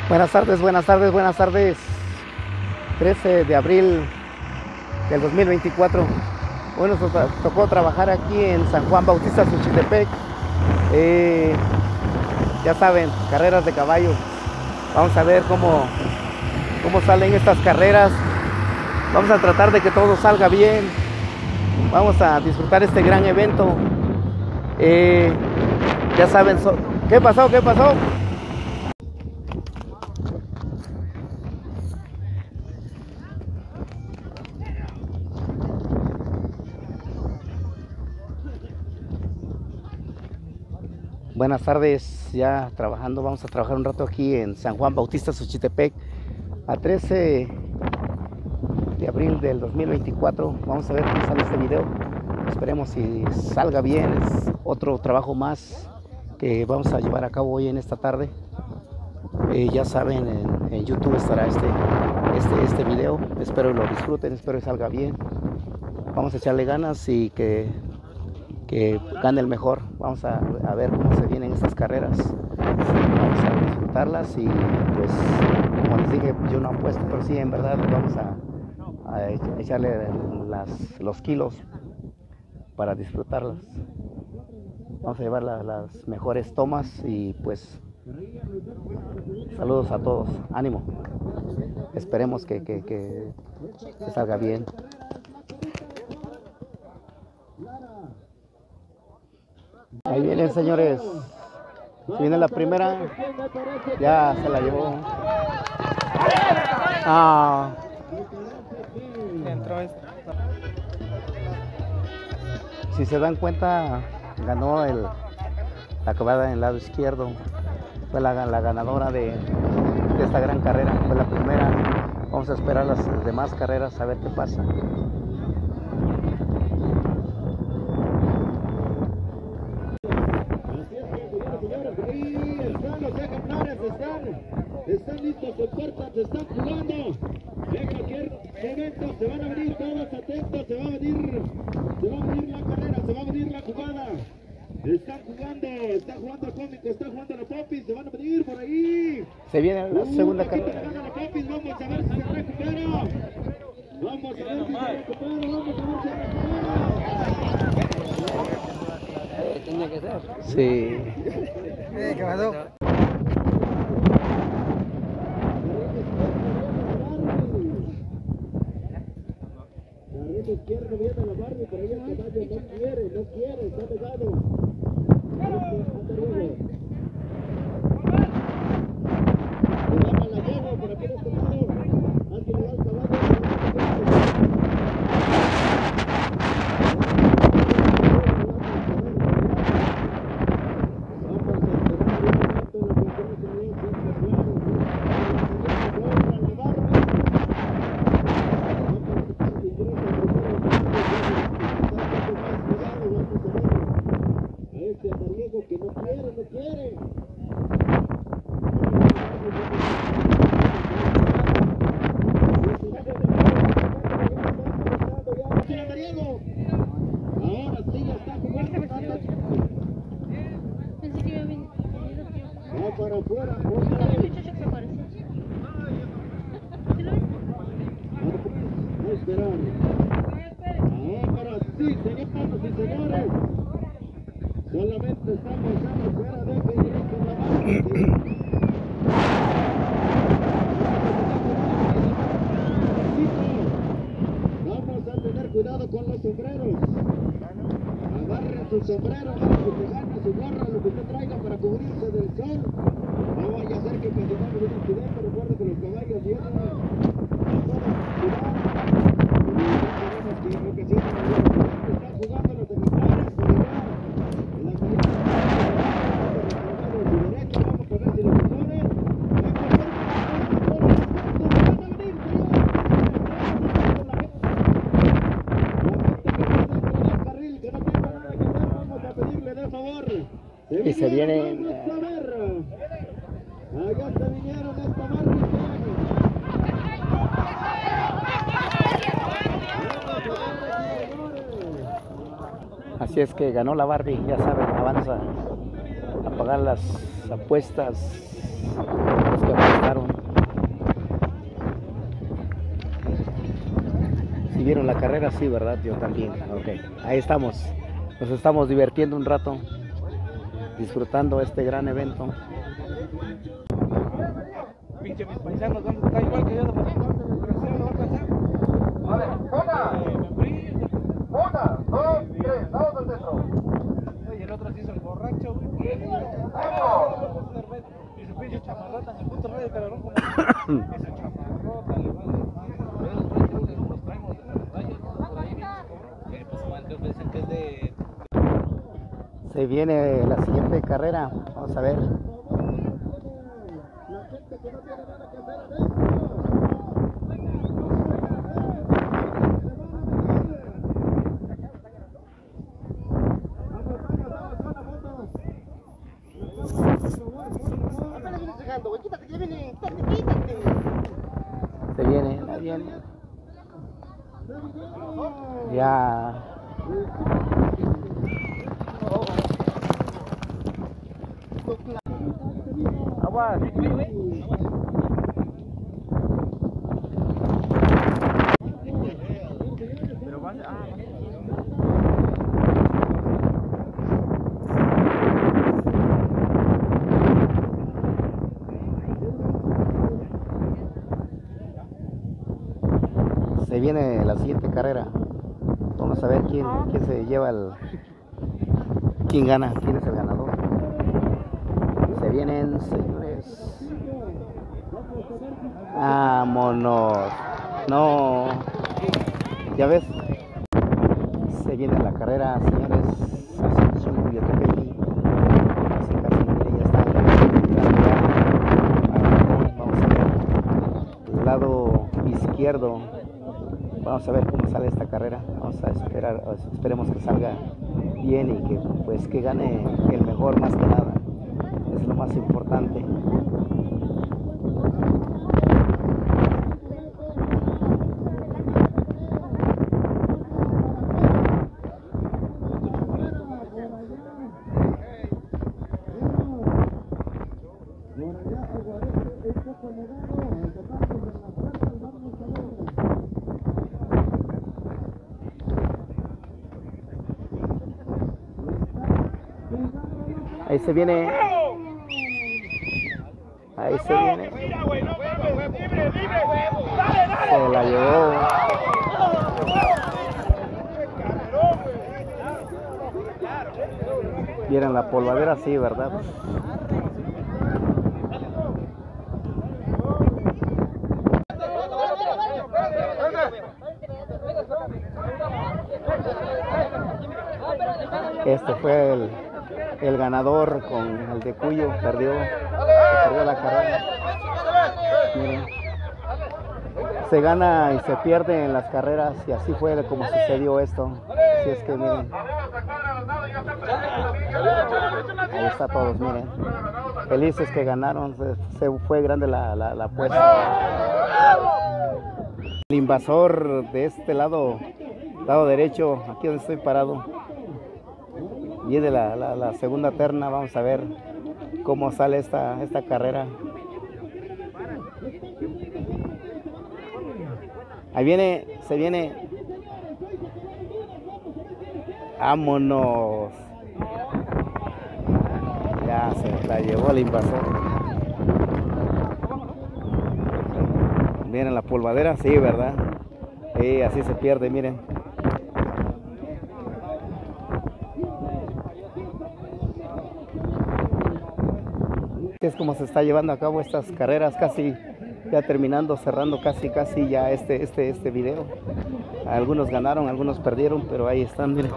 Buenas tardes, buenas tardes, buenas tardes. 13 de abril del 2024. Hoy nos tocó trabajar aquí en San Juan Bautista, Xochitepec. Ya saben, carreras de caballo. Vamos a ver cómo salen estas carreras. Vamos a tratar de que todo salga bien. Vamos a disfrutar este gran evento. Ya saben, ¿qué pasó? ¿Qué pasó? Buenas tardes, ya trabajando, vamos a trabajar un rato aquí en San Juan Bautista, Xochitepec, a 13 de abril del 2024. Vamos a ver cómo sale este video. Esperemos si salga bien. Es otro trabajo más que vamos a llevar a cabo hoy en esta tarde. Ya saben, en YouTube estará este video. Espero lo disfruten, espero que salga bien. Vamos a echarle ganas y que gane el mejor. Vamos a ver cómo se vienen estas carreras. Vamos a disfrutarlas y pues, como les dije, yo no apuesto, pero sí, en verdad vamos a echarle los kilos para disfrutarlas. Vamos a llevar las mejores tomas y pues saludos a todos, ánimo. Esperemos que salga bien. Ahí vienen, señores. Si viene la primera, ya se la llevó. Si se dan cuenta, ganó la cabada en el lado izquierdo. Fue la ganadora de esta gran carrera. Fue la primera. Vamos a esperar las demás carreras a ver qué pasa. Están listos, se portan, se están jugando. En cualquier momento se van a venir todos atentos, se va a venir la carrera, se va a venir la jugada. Están jugando el cómico, están jugando la popis, se van a venir por ahí. Se viene la segunda carrera. Vamos a ver si se recupera. Vamos a ver si se recupera. Tenía que ser. Sí. ¿Qué pasó? Izquierdo viene la Barbie, pero ella el caballo no quiere, está pegado. Cuidado la yegua por aquí de este lado. Alguien le da el caballo. Que no quiere. Ahora sí ya está jugando. Pensé que iba a venir. Va para afuera. El muchacho que apareció. ¿Sí lo ves? No esperar. Ahora sí, señoras y señores. Solamente estamos fuera de que directo la mano. Vamos a tener cuidado con los sombreros. Agarre su sombrero, agarre su pegana, su gorra, lo que usted traiga para cubrirse del sol. No vaya a ser que ocasionemos un incidente. Recuerde que los caballos vienen a toda ciudad. Y sabemos que ocasionan están jugando los ejemplares por allá. Y se viene. Allá se vinieron esta Barbie. Así es que ganó la Barbie, ya saben, vamos a pagar las apuestas, los que apostaron. ¿Vieron la carrera? Sí, ¿verdad? Yo también. Ok, ahí estamos. Nos estamos divirtiendo un rato, disfrutando este gran evento. Pinche mis paisanos, está igual que yo, de momento, desgraciado, no va a pasar. Vale, una, dos, tres, vamos al centro. Y el otro se hizo el borracho, güey. Y su pinche chamarrota en el puto radio de cabrón como esa chamarrota, le vale. Los traemos de los rayos, ¿no? Por ahí, que pues cuando dicen que es de... Se viene la siguiente carrera. Vamos a ver. Se viene, la viene. Ya. Agua, pero vas Se viene la siguiente carrera. Vamos a ver quién se lleva quién gana, quién es el ganador. Se vienen, señores. Vámonos. No. Ya ves. Se viene la carrera, señores. Ascensión Cuyatepec. Casi, miren, ya está. Vamos a ver. El lado izquierdo. Vamos a ver cómo sale esta carrera. Vamos a esperar, esperemos que salga bien y que pues que gane el mejor, más que nada. Es lo más importante. Ahí se viene. Ahí se viene. Se la llevó. ¿Vieron la polvadera? Sí, ¿verdad? Este fue el ganador con el de Cuyo, perdió la carrera. Miren, se gana y se pierde en las carreras y así fue como sucedió esto. Así es que miren, ahí está todos, miren, felices que ganaron, se fue grande la apuesta. El invasor de este lado derecho, aquí donde estoy parado, viene la segunda terna. Vamos a ver cómo sale esta carrera. Ahí viene, se viene. Vámonos. Ya se la llevó el invasor. Miren la polvadera, sí, ¿verdad? Sí, así se pierde, miren. Es como se está llevando a cabo estas carreras, casi ya terminando, cerrando casi ya este video. Algunos ganaron, algunos perdieron, pero ahí están, miren.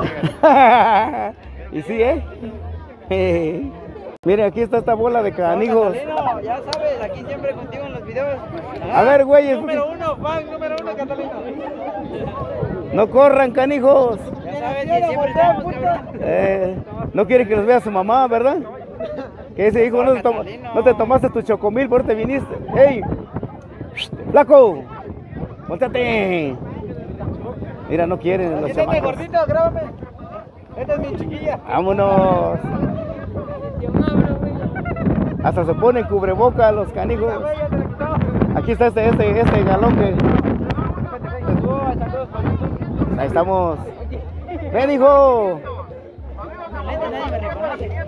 Y sí, miren, aquí está esta bola de canijos. Ya sabes, aquí siempre contigo en los videos. A ver, güeyes. Número uno, Catalino. No corran, canijos. Ya sabes que siempre estamos, cabrón. No quiere que los vea su mamá, ¿verdad? Que ese hijo no te tomaste tu chocomil, por te viniste. ¡Ey! ¡Flaco! ¡Póntate! Mira, no quieren los chamacos. Gordito, grábame. Esta es mi chiquilla. ¡Vámonos! Hasta se ponen cubreboca los canijos. Aquí está este galón que... Ahí estamos. ¡Ven, hijo! Nadie me reconoce.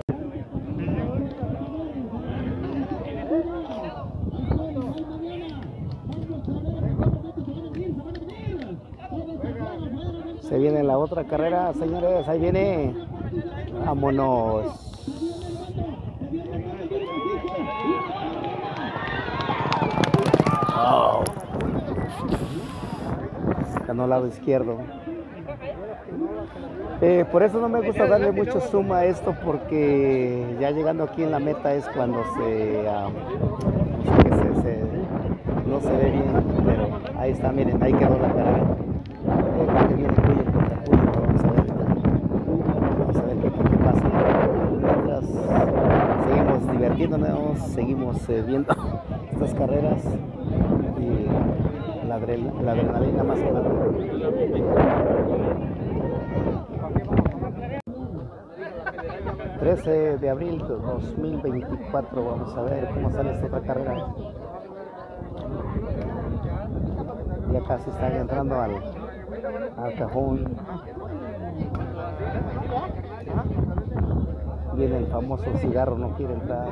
Se viene la otra carrera, señores. Ahí viene. Vámonos. Oh. Ganó lado izquierdo. Por eso no me gusta darle mucho zoom a esto, porque ya llegando aquí en la meta es cuando no se ve bien, pero ahí está, miren, ahí quedó la carrera. Acá viene Puyo contra Puyo, vamos a ver qué pasa. Mientras seguimos divirtiéndonos, seguimos viendo estas carreras y la adrenalina más que nada. 13 de abril de 2024, vamos a ver cómo sale esta otra carrera. Ya casi están entrando al cajón. Viene el famoso cigarro, no quiere entrar.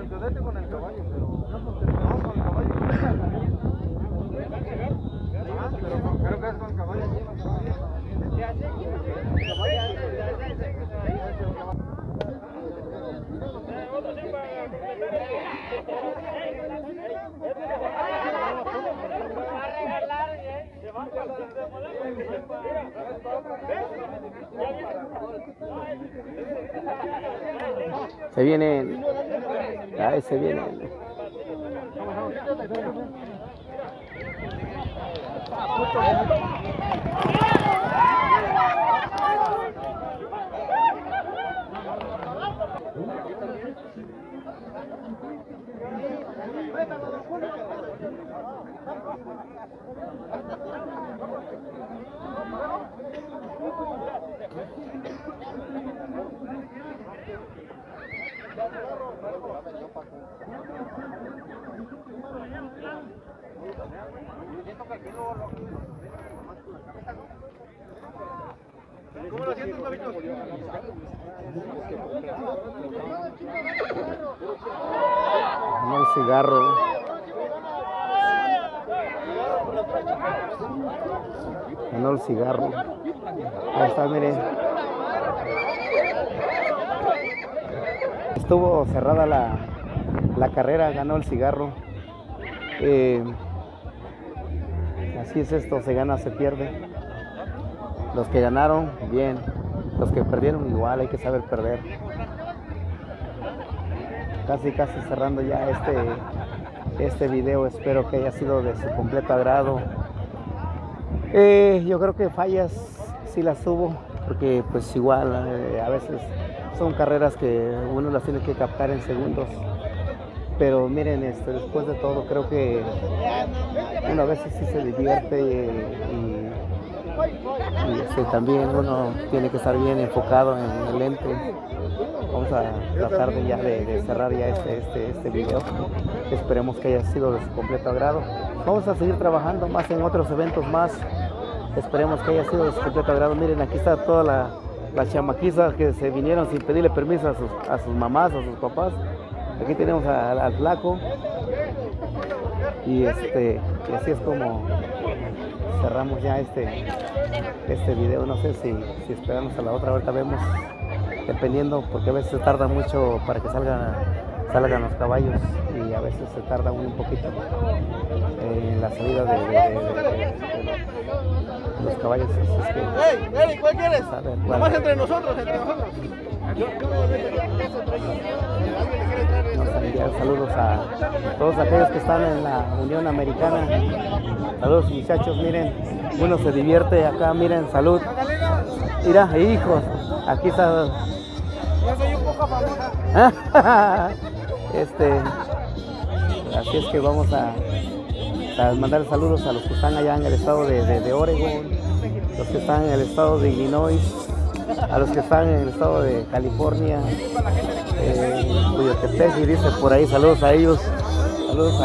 Se vienen, ahí se vienen. ¿Cómo lo sientes, Davido? Un cigarro. Ganó el cigarro. Ahí está, miren. Estuvo cerrada la carrera, ganó el cigarro. Así es esto, se gana, se pierde. Los que ganaron, bien. Los que perdieron, igual, hay que saber perder. Casi cerrando ya este video. Espero que haya sido de su completo agrado. Yo creo que fallas sí las hubo, porque pues igual a veces son carreras que uno las tiene que captar en segundos. Pero miren, después de todo creo que uno a veces sí se divierte y también uno tiene que estar bien enfocado en el lente. Vamos a tratar de cerrar ya este video. Esperemos que haya sido de su completo agrado. Vamos a seguir trabajando más en otros eventos más. Esperemos que haya sido de su completo agrado. Miren, aquí está toda la chamaquiza que se vinieron sin pedirle permiso a sus mamás, a sus papás. Aquí tenemos al flaco. Y así es como cerramos ya este video. No sé si esperamos a la otra, ahorita vemos, dependiendo, porque a veces se tarda mucho para que salgan los caballos y a veces se tarda un poquito en la salida de los caballos. Así es que, Ey, ¿cuál quieres? a ver, Nomás entre nosotros, Vamos a enviar saludos a todos aquellos que están en la Unión Americana. Saludos, muchachos, miren, uno se divierte acá, miren, salud. Mira, hijos, aquí está. Yo soy un poco famosa. Así es que vamos a mandar saludos a los que están allá en el estado de Oregon, los que están en el estado de Illinois, a los que están en el estado de California, Cuyotepec, y dice por ahí, saludos a ellos.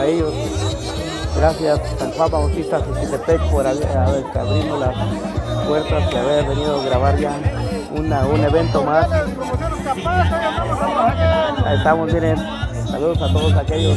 Gracias, San Juan Bautista Cuyotepec, por abrirnos las puertas y haber venido a grabar ya un evento más. Ahí estamos, miren. Saludos a todos aquellos.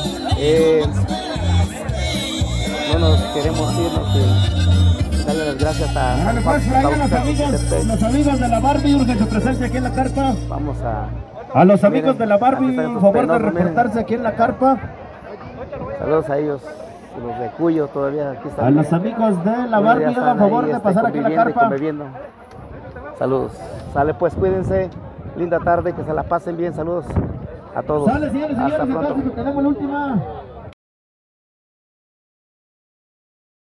No nos queremos irnos sin darle las gracias a los amigos de la Barbie, urgen su presencia aquí en la carpa. Vamos A los amigos miren, de la Barbie, aquí están por favor de penosos, miren. reportarse aquí en la carpa. Saludos a ellos, los de Cuyo todavía aquí están. A los amigos de la Barbie, hagan favor de pasar aquí en la carpa. Conviviendo. Saludos. Sale pues, cuídense. Linda tarde, que se la pasen bien. Saludos a todos. Sale, señores y Hasta señores, pronto. entonces tenemos la última.